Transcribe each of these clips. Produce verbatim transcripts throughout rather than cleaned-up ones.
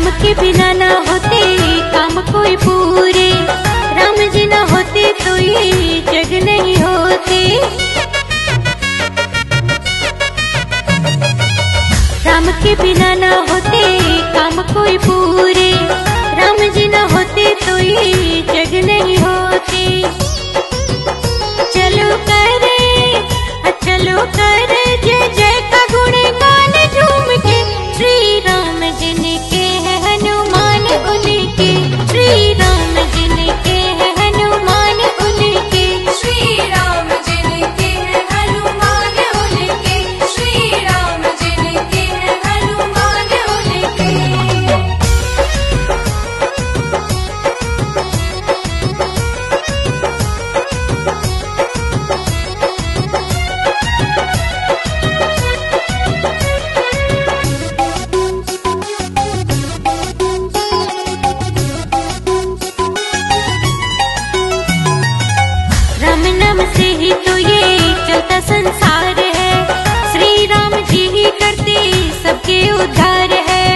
के बिना ना होते काम कोई पूरे, राम जी ना होते तो ये जग नहीं होते। राम के बिना ना होते काम कोई पूरे, राम जी ना होते तो ये जग नहीं होते। चलो करे चलो करे जय जय का गुणगान झूम के, श्री राम जिनके है हनुमान उनके, श्री राम जिनके है हनुमान उनके, श्री राम जिनके है हनुमान उनके, श्री राम जिनके है हनुमान उनके। राम नाम से ही तो ये चलता संसार है, श्री राम जी ही करते सबके उद्धार है।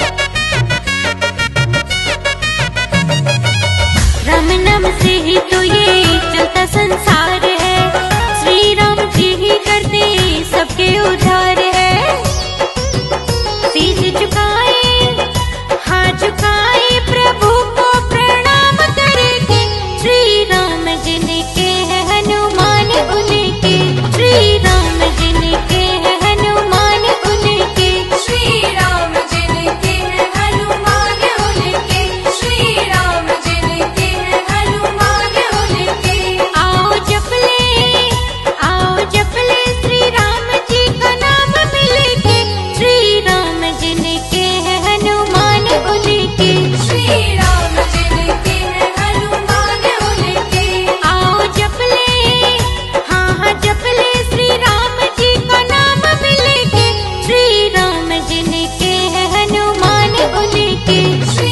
राम नाम से ही तो ये चलता संसार है, श्री राम जी ही करते सबके उद्धार है। शीश झुकाए हाथ झुकाए प्रभु को प्रणाम करके, श्री राम जिनके है हनुमान उनके, श्री राम जिनके है हनुमान उनके, श्री राम जिनके है हनुमान उनके, श्री राम जिनके है हनुमान उनके। आओ जप ले आओ जप ले श्री राम जी का नाम मिलके, श्री राम जिनके है हनुमान उनके, श्री राम जिनके है हनुमान उनके। आओ जप ले हाँ हाँ जप ले श्री राम जी का नाम मिलके, श्री राम जिनके है हनुमान उनके, श्री